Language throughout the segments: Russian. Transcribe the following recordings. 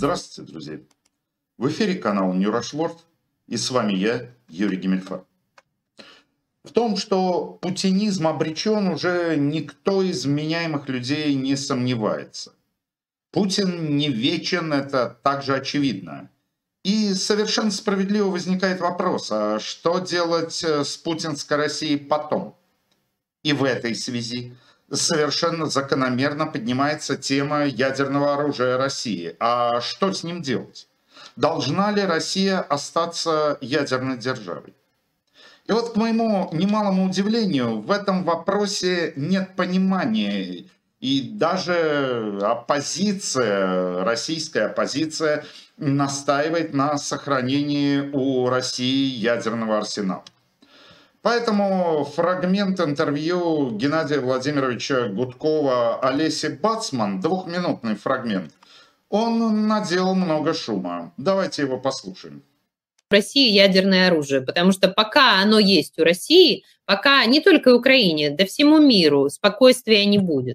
Здравствуйте, друзья! В эфире канал New Rush World, и с вами я, Юрий Гимельфарб. В том, что путинизм обречен, уже никто из вменяемых людей не сомневается. Путин не вечен, это также очевидно. И совершенно справедливо возникает вопрос, а что делать с путинской Россией потом? И в этой связи совершенно закономерно поднимается тема ядерного оружия России. А что с ним делать? Должна ли Россия остаться ядерной державой? И вот, к моему немалому удивлению, в этом вопросе нет понимания. И даже оппозиция, российская оппозиция, настаивает на сохранении у России ядерного арсенала. Поэтому фрагмент интервью Геннадия Владимировича Гудкова Олесе Бацман, двухминутный фрагмент, он наделал много шума. Давайте его послушаем. В России ядерное оружие, потому что пока оно есть у России, пока не только Украине, да всему миру спокойствия не будет.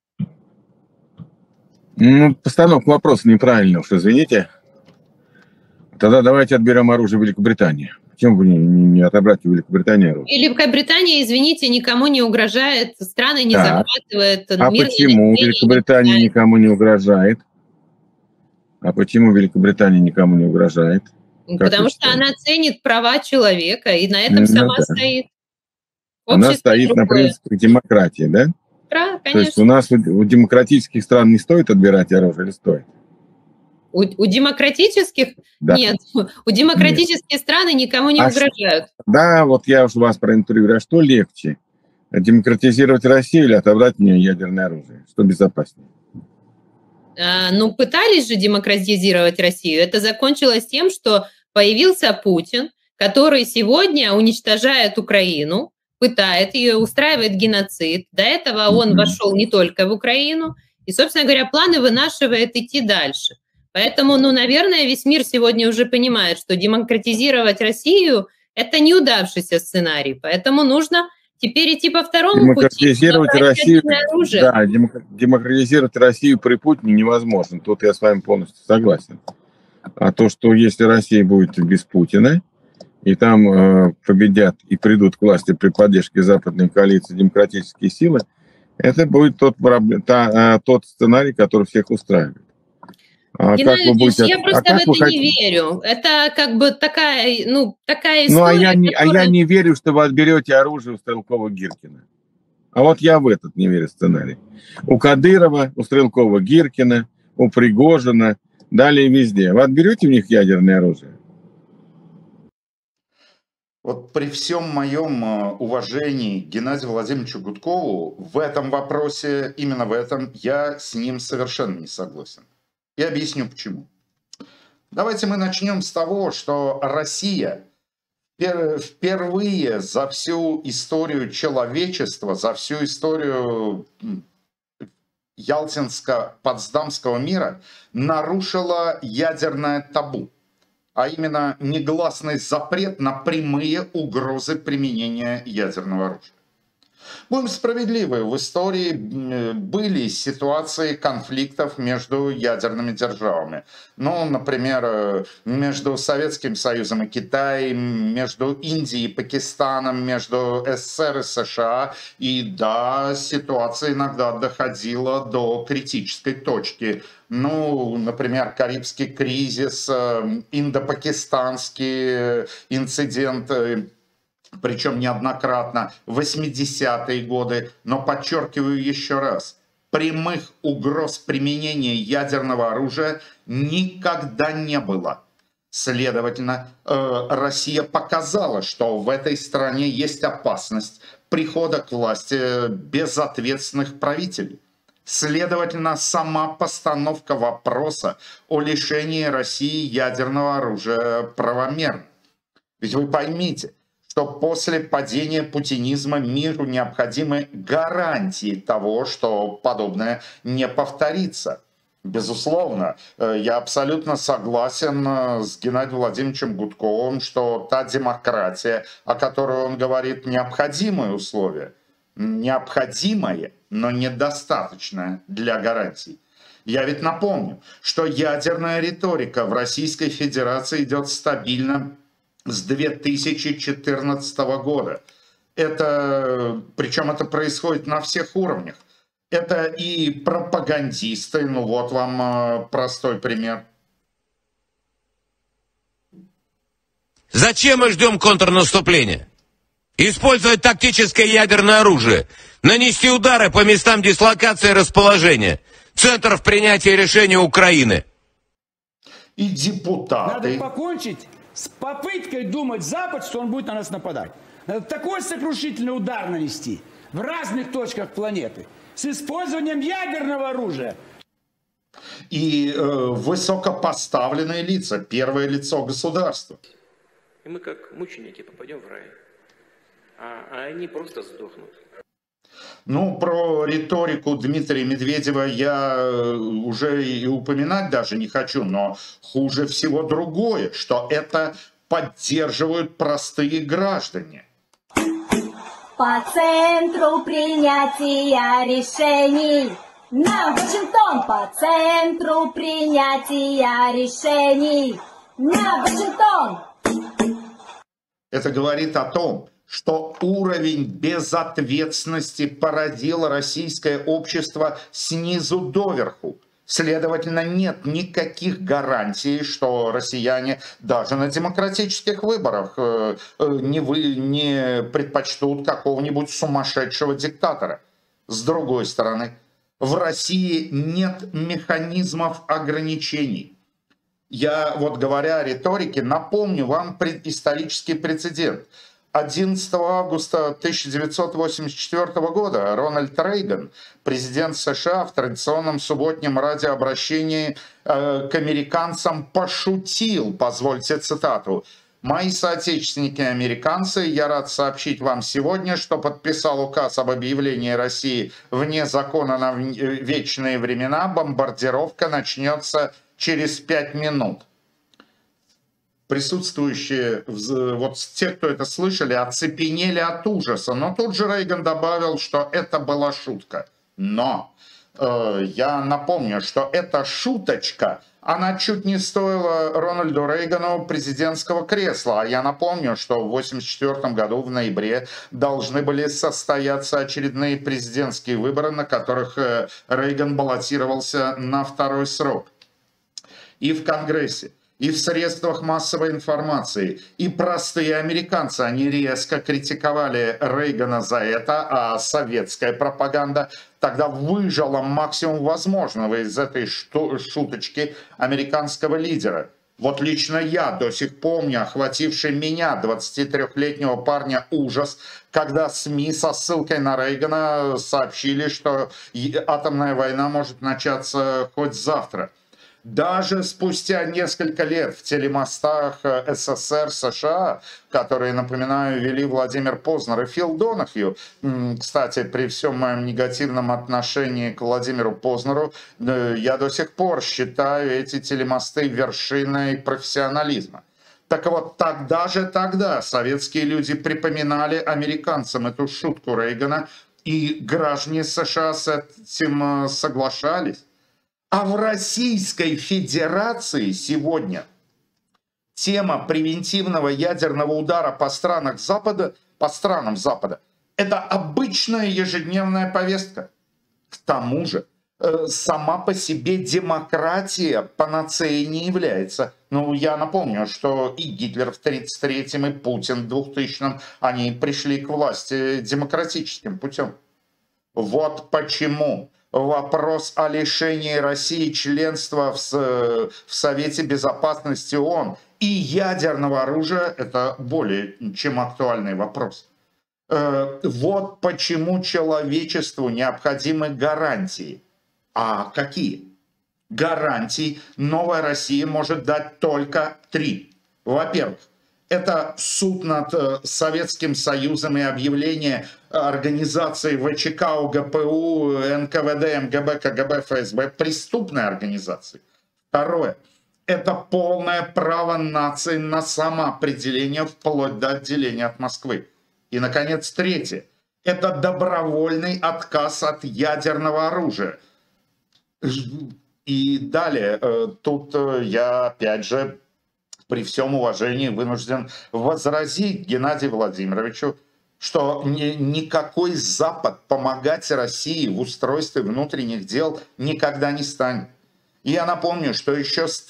Ну, постановка вопроса неправильная, уж извините. Тогда давайте отберем оружие Великобритании. Почему бы не отобрать у Великобритании оружие? Великобритания, извините, никому не угрожает, страны не захватывает. А почему Великобритания никому не угрожает? А почему Великобритания никому не угрожает? Потому что она ценит права человека и на этом сама стоит. Она стоит на принципе демократии, да? Да, конечно. То есть у нас у демократических стран не стоит отбирать оружие или стоит? У демократических? Да. Нет. У демократические страны никому не угрожают. Да, вот я уж вас проинтервьюирую. А что легче? Демократизировать Россию или отобрать у нее ядерное оружие? Что безопаснее? Ну, пытались же демократизировать Россию. Это закончилось тем, что появился Путин, который сегодня уничтожает Украину, пытает ее, устраивает геноцид. До этого он вошел не только в Украину. И, собственно говоря, планы вынашивает идти дальше. Поэтому, наверное, весь мир сегодня уже понимает, что демократизировать Россию – это неудавшийся сценарий. Поэтому нужно теперь идти по второму пути. Да, демократизировать Россию при Путине невозможно. Тут я с вами полностью согласен. А то, что если Россия будет без Путина, и там победят и придут к власти при поддержке западной коалиции демократические силы, это будет тот сценарий, который всех устраивает. Геннадий Ильич, я просто в это не верю. Это как бы такая история. Ну, а я не верю, что вы отберете оружие у Стрелкова-Гиркина. А вот я в этот не верю сценарий. У Кадырова, у Стрелкова-Гиркина, у Пригожина, далее везде. Вы отберете у них ядерное оружие? Вот при всем моем уважении к Геннадию Владимировичу Гудкову в этом вопросе, именно в этом, я с ним совершенно не согласен. И объясню почему. Давайте мы начнем с того, что Россия впервые за всю историю человечества, за всю историю Ялтинско-Потсдамского мира нарушила ядерное табу, а именно негласный запрет на прямые угрозы применения ядерного оружия. Будем справедливы, в истории были ситуации конфликтов между ядерными державами. Ну, например, между Советским Союзом и Китаем, между Индией и Пакистаном, между СССР и США. И да, ситуация иногда доходила до критической точки. Ну, например, Карибский кризис, индо-пакистанский инцидент, причем неоднократно, 80-е годы, но подчеркиваю еще раз, прямых угроз применения ядерного оружия никогда не было. Следовательно, Россия показала, что в этой стране есть опасность прихода к власти безответственных правителей. Следовательно, сама постановка вопроса о лишении России ядерного оружия правомерна. Ведь вы поймите, что после падения путинизма миру необходимы гарантии того, что подобное не повторится. Безусловно, я абсолютно согласен с Геннадием Владимировичем Гудковым, что та демократия, о которой он говорит, необходимое условие. Необходимое, но недостаточное для гарантий. Я ведь напомню, что ядерная риторика в Российской Федерации идет стабильно с 2014 года. Причем это происходит на всех уровнях. Это и пропагандисты, ну вот вам простой пример. Зачем мы ждем контрнаступления? Использовать тактическое ядерное оружие, нанести удары по местам дислокации и расположения, центров принятия решений Украины. И депутаты. Надо покончить с попыткой думать Запад, что он будет на нас нападать. Надо такой сокрушительный удар нанести в разных точках планеты с использованием ядерного оружия. И высокопоставленные лица, первое лицо государства. И мы как мученики попадем в рай, а они просто сдохнут. Ну, про риторику Дмитрия Медведева я уже и упоминать даже не хочу, но хуже всего другое, что это поддерживают простые граждане. По центру принятия решений. На Вашингтон по центру принятия решений. На Вашингтон! Это говорит о том, что уровень безответственности породило российское общество снизу доверху. Следовательно, нет никаких гарантий, что россияне даже на демократических выборах не предпочтут какого-нибудь сумасшедшего диктатора. С другой стороны, в России нет механизмов ограничений. Я, вот говоря о риторике, напомню вам исторический прецедент. 11 августа 1984 года Рональд Рейган, президент США, в традиционном субботнем радиообращении к американцам пошутил, позвольте цитату: «Мои соотечественники-американцы, я рад сообщить вам сегодня, что подписал указ об объявлении России вне закона на вечные времена. Бомбардировка начнется через 5 минут». Присутствующие, вот те, кто это слышали, оцепенели от ужаса. Но тут же Рейган добавил, что это была шутка. Но я напомню, что эта шуточка, она чуть не стоила Рональду Рейгану президентского кресла. А я напомню, что в 1984 году в ноябре должны были состояться очередные президентские выборы, на которых Рейган баллотировался на второй срок. И в Конгрессе, и в средствах массовой информации, и простые американцы, они резко критиковали Рейгана за это, а советская пропаганда тогда выжала максимум возможного из этой шуточки американского лидера. Вот лично я до сих помню охвативший меня, 23-летнего парня, ужас, когда СМИ со ссылкой на Рейгана сообщили, что атомная война может начаться хоть завтра. Даже спустя несколько лет в телемостах СССР, США, которые, напоминаю, вели Владимир Познер и Фил Донахью, кстати, при всем моем негативном отношении к Владимиру Познеру, я до сих пор считаю эти телемосты вершиной профессионализма. Так вот, тогда советские люди припоминали американцам эту шутку Рейгана, и граждане США с этим соглашались. А в Российской Федерации сегодня тема превентивного ядерного удара по странам Запада – это обычная ежедневная повестка. К тому же сама по себе демократия панацеей не является. Ну, я напомню, что и Гитлер в 1933-м, и Путин в 2000-м, они пришли к власти демократическим путем. Вот почему вопрос о лишении России членства в Совете Безопасности ООН и ядерного оружия – это более чем актуальный вопрос. Вот почему человечеству необходимы гарантии. А какие? Гарантий новая Россия может дать только 3. Во-первых, это суд над Советским Союзом и объявление организации ВЧК, ОГПУ, НКВД, МГБ, КГБ, ФСБ преступной организацией. Второе. Это полное право нации на самоопределение вплоть до отделения от Москвы. И, наконец, третье. Это добровольный отказ от ядерного оружия. И далее, тут я опять же при всем уважении вынужден возразить Геннадию Владимировичу, что никакой Запад помогать России в устройстве внутренних дел никогда не станет. И я напомню, что еще с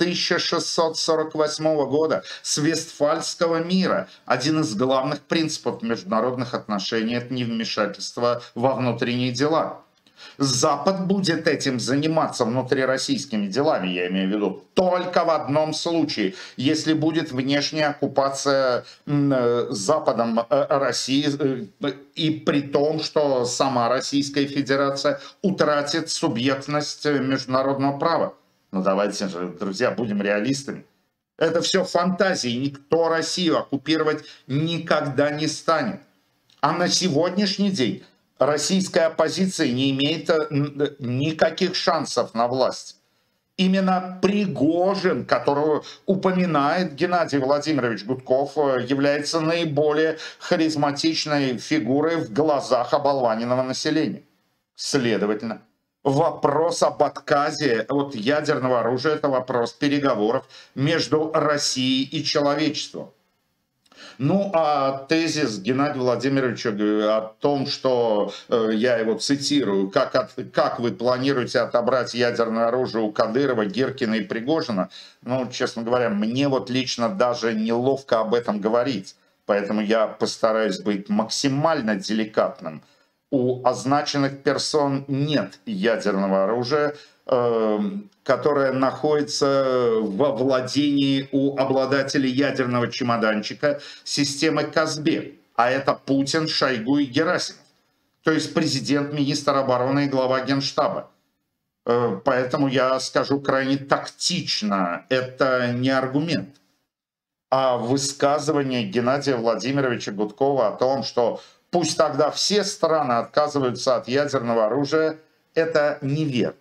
1648 года, с Вестфальского мира, один из главных принципов международных отношений – это невмешательство во внутренние дела. Запад будет этим заниматься внутрироссийскими делами, я имею в виду, только в одном случае, если будет внешняя оккупация Западом России, и при том, что сама Российская Федерация утратит субъектность международного права. Ну давайте же, друзья, будем реалистами. Это все фантазии, никто Россию оккупировать никогда не станет. А на сегодняшний день российская оппозиция не имеет никаких шансов на власть. Именно Пригожин, которого упоминает Геннадий Владимирович Гудков, является наиболее харизматичной фигурой в глазах оболваненного населения. Следовательно, вопрос об отказе от ядерного оружия – это вопрос переговоров между Россией и человечеством. Ну, а тезис Геннадия Владимировича о том, что, я его цитирую, как вы планируете отобрать ядерное оружие у Кадырова, Гиркина и Пригожина, ну, честно говоря, мне вот лично даже неловко об этом говорить. Поэтому я постараюсь быть максимально деликатным. У означенных персон нет ядерного оружия, которая находится во владении у обладателей ядерного чемоданчика системы Казбек. А это Путин, Шойгу и Герасимов. То есть президент, министр обороны и глава Генштаба. Поэтому я скажу крайне тактично, это не аргумент. А высказывание Геннадия Владимировича Гудкова о том, что пусть тогда все страны отказываются от ядерного оружия, это неверно.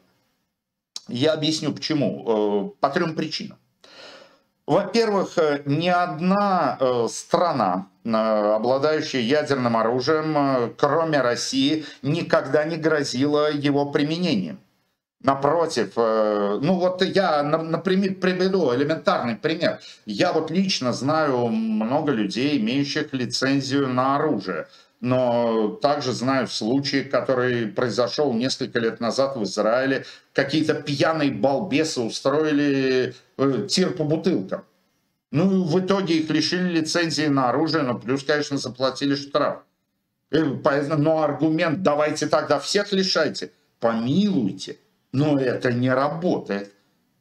Я объясню почему. По 3 причинам. Во-первых, ни одна страна, обладающая ядерным оружием, кроме России, никогда не грозила его применением. Напротив, ну вот я, например, приведу элементарный пример. Я вот лично знаю много людей, имеющих лицензию на оружие. Но также знаю случай, который произошел несколько лет назад в Израиле. Какие-то пьяные балбесы устроили тир по бутылкам. Ну, в итоге их лишили лицензии на оружие, но плюс, конечно, заплатили штраф. Но аргумент «давайте тогда всех лишайте», помилуйте, но это не работает.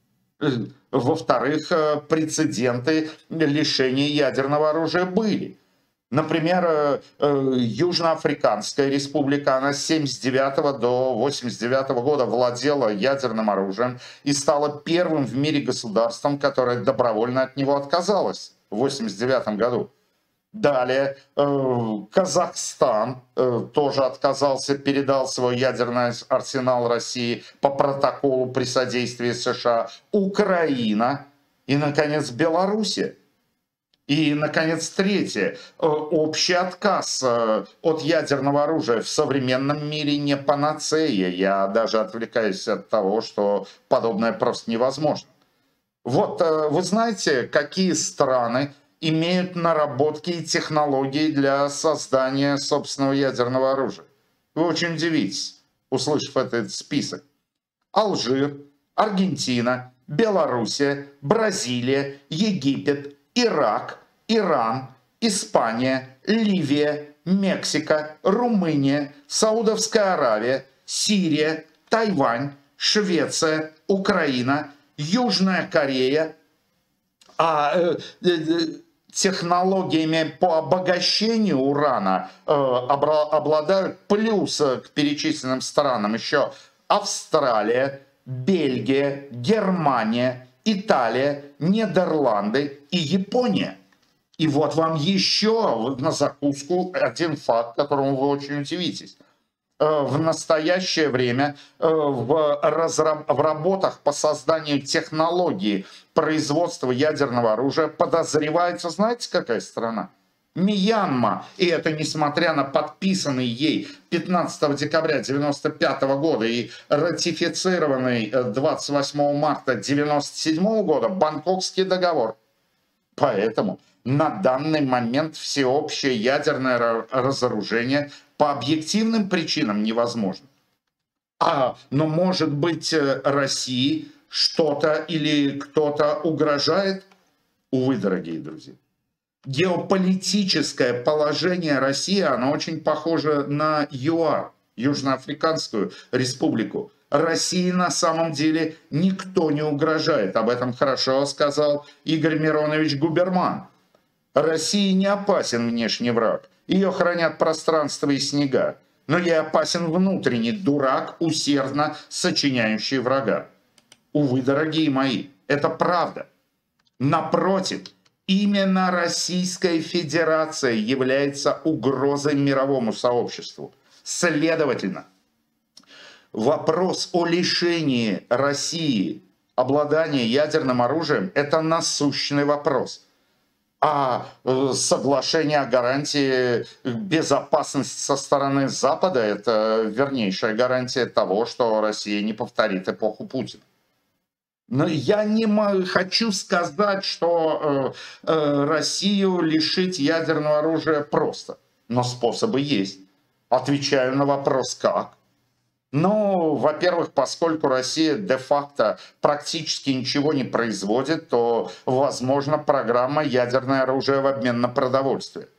Во-вторых, прецеденты лишения ядерного оружия были. Например, Южноафриканская республика, она с 1979 до 1989 года владела ядерным оружием и стала первым в мире государством, которое добровольно от него отказалось в 1989 году. Далее, Казахстан тоже отказался, передал свой ядерный арсенал России по протоколу при содействии США. Украина и, наконец, Белоруссия. И, наконец, третье. Общий отказ от ядерного оружия в современном мире не панацея. Я даже отвлекаюсь от того, что подобное просто невозможно. Вот вы знаете, какие страны имеют наработки и технологии для создания собственного ядерного оружия? Вы очень удивитесь, услышав этот список. Алжир, Аргентина, Белоруссия, Бразилия, Египет, Ирак, Иран, Испания, Ливия, Мексика, Румыния, Саудовская Аравия, Сирия, Тайвань, Швеция, Украина, Южная Корея. Технологиями по обогащению урана обладают плюс к перечисленным странам еще Австралия, Бельгия, Германия, Италия, Нидерланды и Япония. И вот вам еще на закуску один факт, которому вы очень удивитесь. В настоящее время в работах по созданию технологии производства ядерного оружия подозревается, знаете, какая страна? Мьянма, и это несмотря на подписанный ей 15 декабря 1995 года и ратифицированный 28 марта 1997 года Бангкокский договор. Поэтому на данный момент всеобщее ядерное разоружение по объективным причинам невозможно. Но может быть России что-то или кто-то угрожает? Увы, дорогие друзья. Геополитическое положение России, оно очень похоже на ЮАР, Южноафриканскую республику. России на самом деле никто не угрожает. Об этом хорошо сказал Игорь Миронович Губерман. России не опасен внешний враг. Ее хранят пространство и снега. Но ей опасен внутренний дурак, усердно сочиняющий врага. Увы, дорогие мои, это правда. Напротив, именно Российская Федерация является угрозой мировому сообществу. Следовательно, вопрос о лишении России обладания ядерным оружием – это насущный вопрос. А соглашение о гарантии безопасности со стороны Запада – это вернейшая гарантия того, что Россия не повторит эпоху Путина. Но я не хочу сказать, что Россию лишить ядерного оружия просто. Но способы есть. Отвечаю на вопрос «как?». Ну, во-первых, поскольку Россия де-факто практически ничего не производит, то возможна программа «Ядерное оружие в обмен на продовольствие».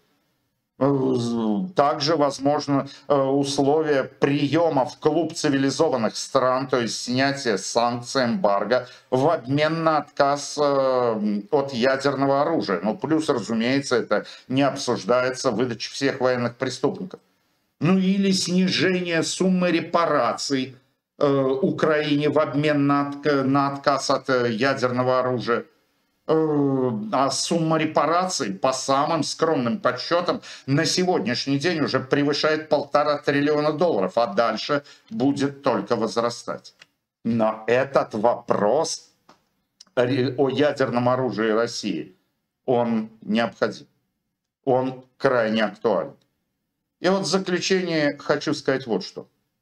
Также возможно условия приема в клуб цивилизованных стран, то есть снятие санкций, эмбарго в обмен на отказ от ядерного оружия. Ну, плюс, разумеется, это не обсуждается выдача всех военных преступников. Ну или снижение суммы репараций Украине в обмен на отказ от ядерного оружия. А сумма репараций, по самым скромным подсчетам, на сегодняшний день уже превышает $1,5 триллиона, а дальше будет только возрастать. Но этот вопрос о ядерном оружии России, он необходим, он крайне актуален. И вот в заключение хочу сказать вот что.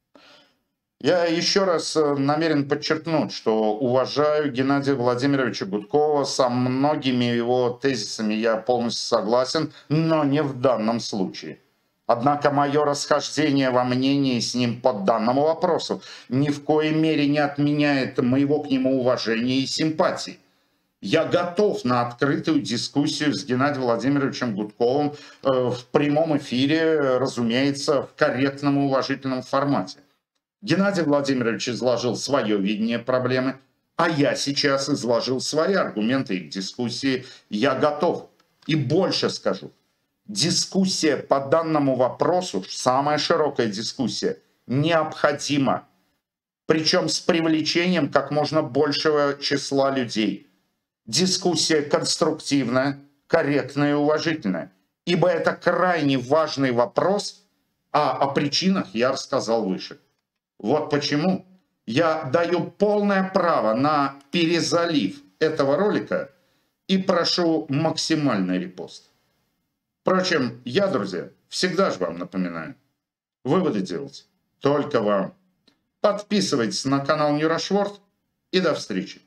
Я еще раз намерен подчеркнуть, что уважаю Геннадия Владимировича Гудкова, со многими его тезисами я полностью согласен, но не в данном случае. Однако мое расхождение во мнении с ним по данному вопросу ни в коей мере не отменяет моего к нему уважения и симпатии. Я готов на открытую дискуссию с Геннадием Владимировичем Гудковым в прямом эфире, разумеется, в корректном и уважительном формате. Геннадий Владимирович изложил свое видение проблемы, а я сейчас изложил свои аргументы и к дискуссии. Я готов. И больше скажу. Дискуссия по данному вопросу, самая широкая дискуссия, необходима. Причем с привлечением как можно большего числа людей. Дискуссия конструктивная, корректная и уважительная. Ибо это крайне важный вопрос, а о причинах я рассказал выше. Вот почему я даю полное право на перезалив этого ролика и прошу максимальный репост. Впрочем, я, друзья, всегда же вам напоминаю, выводы делать только вам. Подписывайтесь на канал Нюрашворд и до встречи.